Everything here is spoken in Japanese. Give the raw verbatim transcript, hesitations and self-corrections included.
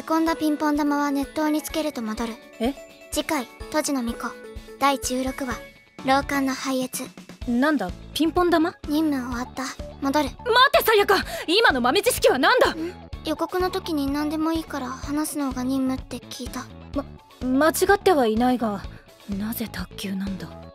へこんだピンポン玉は熱湯につけると戻る。 え？ 次回閉じの巫女だいじゅうろくわ老漢の拝謁。 なんだピンポン玉？ 任務終わった。戻る。 待てさやか、今の豆知識はなんだ？ 予告の時に何でもいいから話すのが任務って聞いた。 ま間違ってはいないが、なぜ卓球なんだ？